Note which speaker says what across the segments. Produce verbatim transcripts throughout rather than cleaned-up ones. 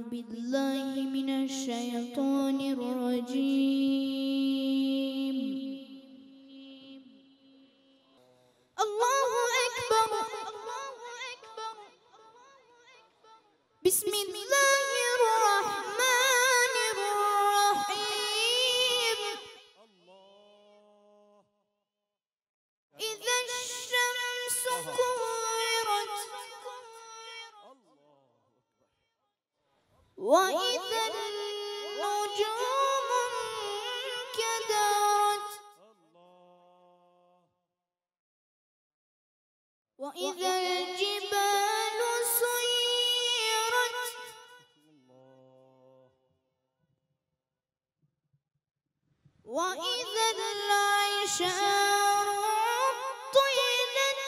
Speaker 1: بالله من الشيطان الرجيم. الله أكبر. بسم الله الرحمن الرحيم. إذا الشمس كورت وإذا النجوم انكدرت وإذا الجبال سيرت وإذا العشار عطلت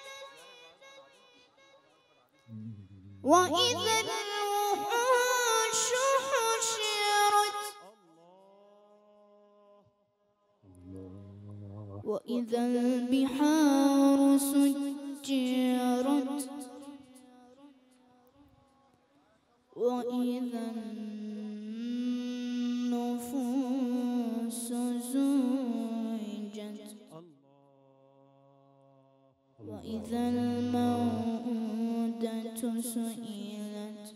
Speaker 1: وإذا الوحوش حشرت وإذا البحار سجرت وإذا النفوس زوجت وإذا الموءودة سئلت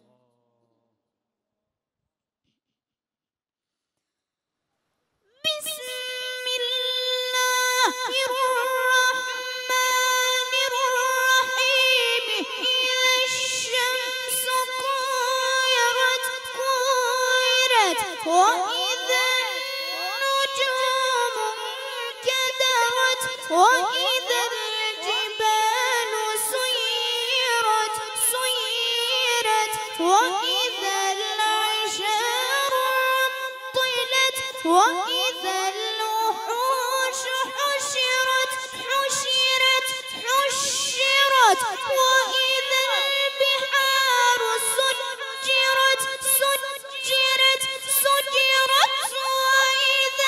Speaker 1: بسم الله الرحمن الرحيم. إذا الشمس كورت كورت وإذا النجوم انكدرت وإذا الجبال سيرت سيرت وإذا العشار عطلت وإذا الوحوش حشرت حشرت حشرت وإذا البحار سجرت سجرت سجرت وإذا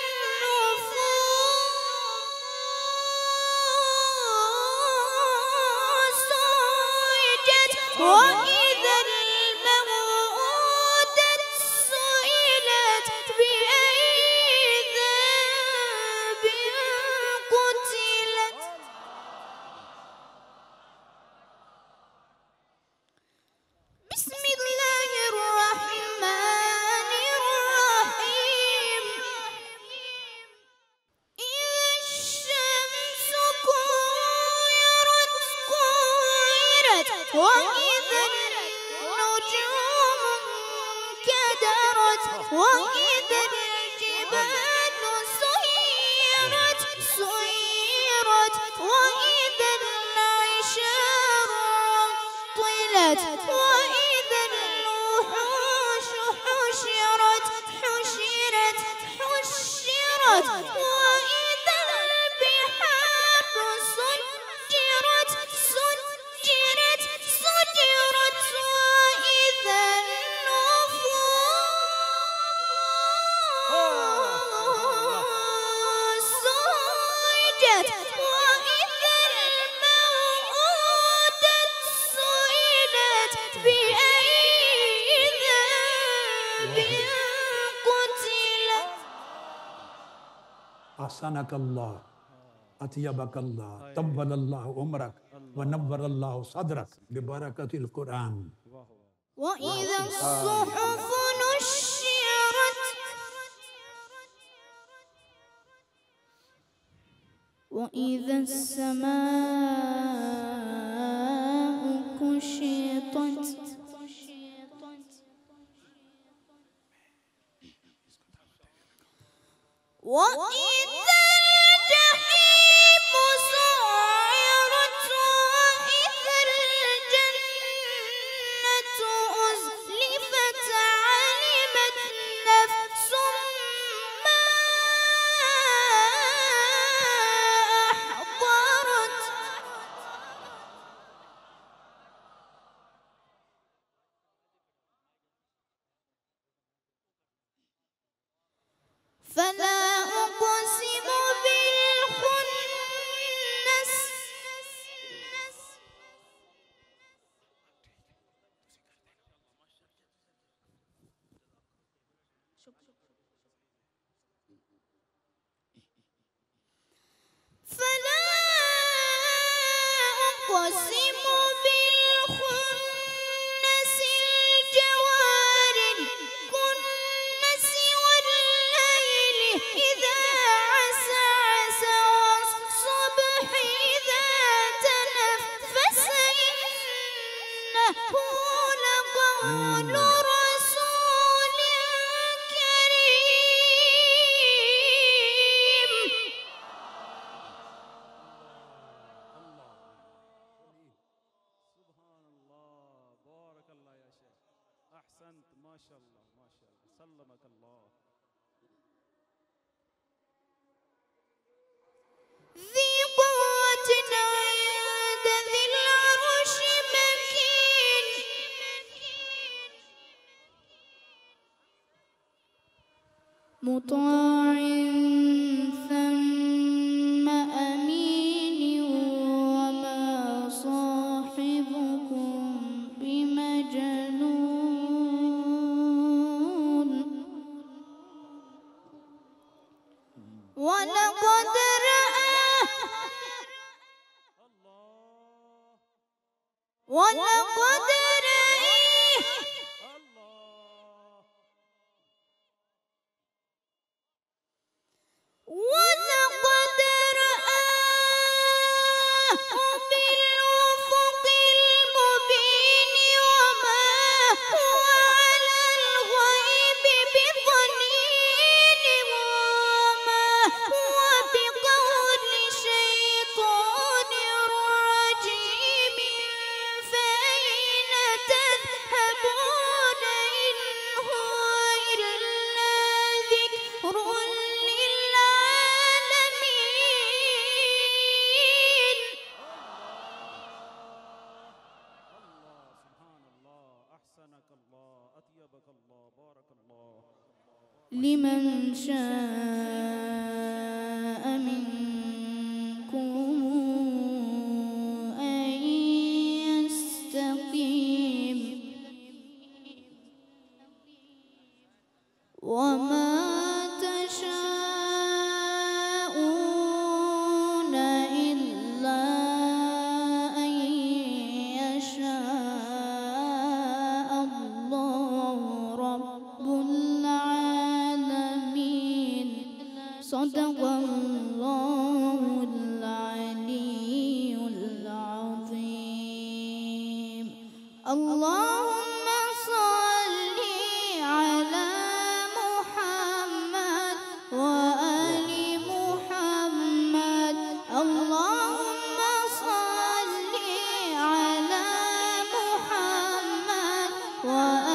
Speaker 1: النفوس زوجت وإذا الموءودة سئلت بأي ذنب قتلت. بسم الله الرحمن الرحيم. إذا الشمس كورت كورت وإذا النجوم انكدرت وإذا الجبال سيرت سيرت وإذا العشار عطلت وإذا الوحوش حشرت حشرت حشرت وإذا البحار سجرت سجرت سجرت وإذا النفوس زوجت وإذا الموءودة سئلت بأي ذنب قتلت.
Speaker 2: أحسنك الله أطيبك الله طول الله عمرك ونور الله صدرك ببركة القرآن.
Speaker 1: وإذا الصحف نشرت وإذا السماء كشطت وإذا الجحيم سعرت وإذا الجنة أزلفت علمت نفس ما أحضرت. فلا أقسم بالخنس فلا أقسم بالخنس الجوار الكنس والليل إذا عسعس والصبح إذا تنفس إنه لقول رسول كريم.
Speaker 3: سبحان الله، بارك الله يا شيخ، أحسنت، ما شاء الله ما شاء الله، سلمك الله.
Speaker 1: ذي قوة عند ذي العرش مكين مطاع ثم أمين وما صاحبكم بمجنون ولقد رآه
Speaker 3: الله
Speaker 1: ولقد رآه
Speaker 3: الله
Speaker 1: ولقد رآه بالأفق المبين وما هو على الغيب بضنين وما هو بقول شيطان رجيم فأين تذهبون إن هو إلا ذكر للعالمين.
Speaker 3: الله، سبحان الله، أحسنك الله، أطيبك الله، بارك الله.
Speaker 1: لمن شاء منكم أن يستقيم وما تشاءون إلا أن يشاء الله رب العالمين. صدق الله العلي العظيم. اللهم صل على محمد وآل محمد. اللهم صل على محمد وآل